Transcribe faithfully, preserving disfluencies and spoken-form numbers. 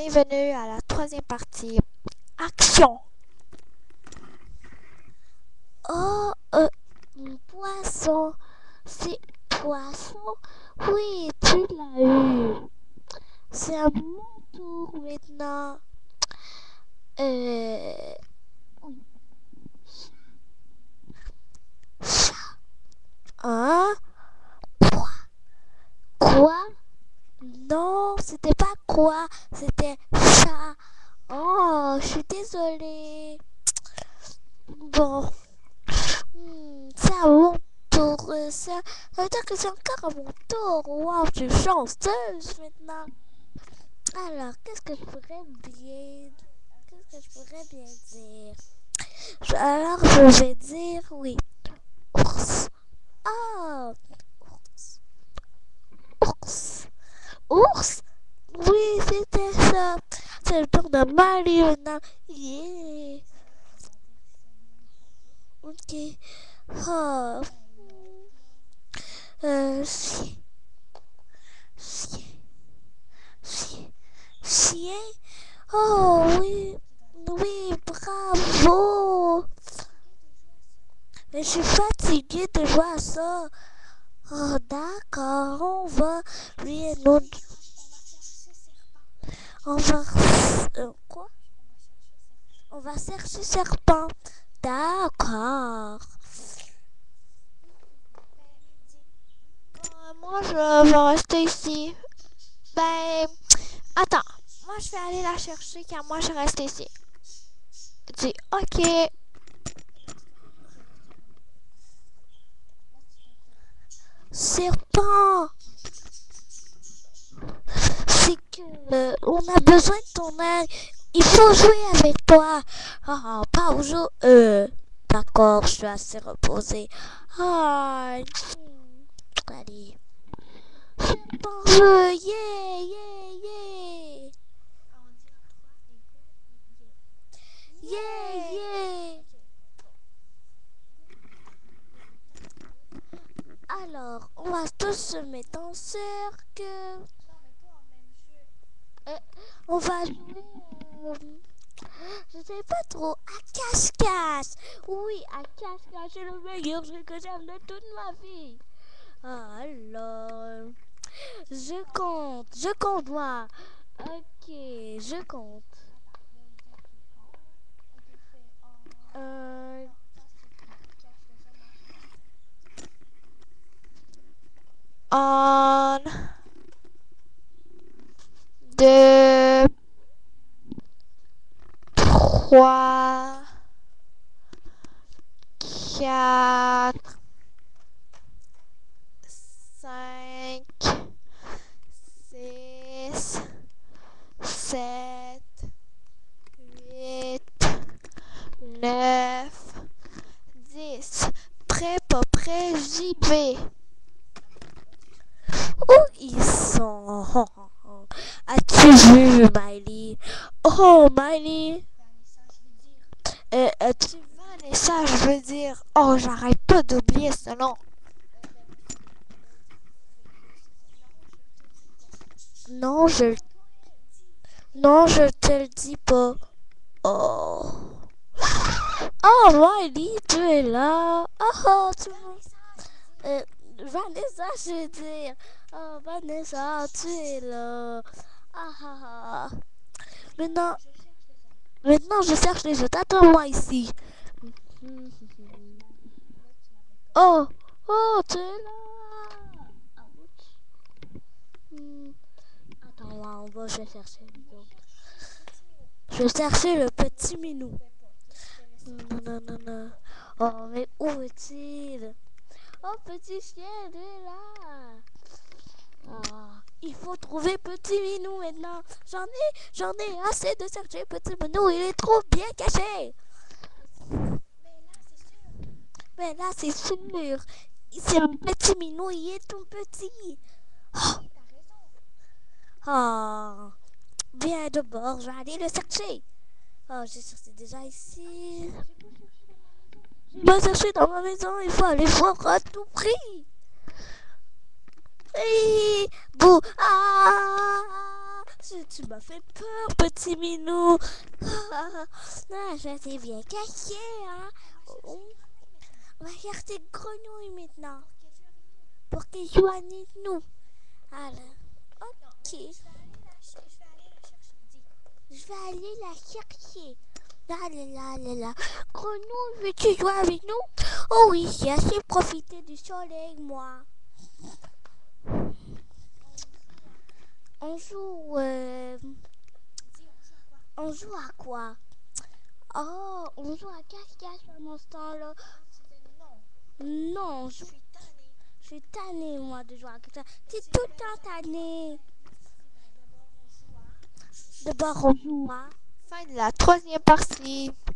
bienvenue à la troisième partie. Action! Oh, euh, poisson, c'est poisson? Oui, tu l'as eu. C'est à mon tour maintenant. Euh... oui. Chat. Hein? Quoi? Quoi? Non, c'était pas quoi, c'était chat. Oh, je suis désolée. Bon, hmm, c'est à mon tour. euh, Ça, ça veut dire que c'est encore à mon tour. Wow, je suis chanceuse maintenant. Alors, qu'est-ce que je pourrais bien... Qu'est-ce que je pourrais bien dire? Je- alors, je vais dire oui. Ours. Ah, ours. Ours. Ours? Oui, c'était ça. C'est le tour de Marie maintenant. Yeah. Ok. Oh. Euh, chien. Chien. Chien. Chien. Oh oui. Oui, bravo. Mais je suis fatiguée de jouer à ça. Oh, d'accord. On va lui et nous. On va. Euh, quoi? On va chercher serpent. D'accord. Euh, moi, je vais rester ici. Ben, attends. Moi, je vais aller la chercher car moi, je reste ici. Dis, ok. Serpent. C'est que euh, on a besoin de ton aide. Il faut jouer avec toi. Ah, pas aujourd'hui. Euh, d'accord, je suis assez reposée. Ah, hmm, allez. Serpent, jeu, yeah, yeah, yeah. Yeah, yeah. Alors, on va tous se mettre en cercle. Euh, on va jouer. euh, je sais pas trop. À cache-cache. Oui, à cache-cache, c'est le meilleur jeu que j'aime de toute ma vie. Ah, alors. Je compte. Je compte, moi. Ok, je compte. Un, un, deux, trois, quatre, cinq, six, sept, huit, neuf, dix. Prêt, pas prêt, j'y vais. Où ils sont? As-tu vu, Miley? Oh, Miley. Euh, euh, tu Vanessa, je veux dire. Oh, j'arrête pas d'oublier ce nom. Non, je, non, je te le dis pas. Oh. Oh, Miley, tu es là. Oh, tu euh, Vanessa, je veux dire. Oh, Vanessa, tu es là. Ah, ah, ah. Maintenant, maintenant, je cherche les jeux. Attends-moi ici. Oh, oh, tu es là. Hmm. Attends, là, on va, je vais chercher. Je vais chercher le petit minou. Non, non, non, non. Oh, mais où est-il? Oh, petit chien, il est là. Ah, il faut trouver petit minou maintenant. J'en ai, j'en ai assez de chercher petit minou. Il est trop bien caché. Mais là, c'est sûr. C'est un petit minou. Il est tout petit. Oh, oh. Viens de bord. Je vais aller le chercher. Oh, j'ai cherché déjà ici. Je vais chercher dans ma maison. Il faut aller voir à tout prix. Et bouh. Ah, Tu, tu m'as fait peur, petit minou. Ah, je t'ai bien caché, hein. On va chercher grenouille maintenant pour qu'elle joue avec nous. Alors, ok. Je vais aller la chercher. Là, là, là, là, là. Grenouille, veux-tu jouer avec nous? Oh oui, j'ai assez profité du soleil, moi. On joue... Euh... On joue à quoi? Oh, on joue à cache-cache pendant ce temps-là. Non, je, je suis tannée, moi, de jouer à cache-cache. T'es tout le temps tannée. D'abord, on joue à... Fin de la troisième partie.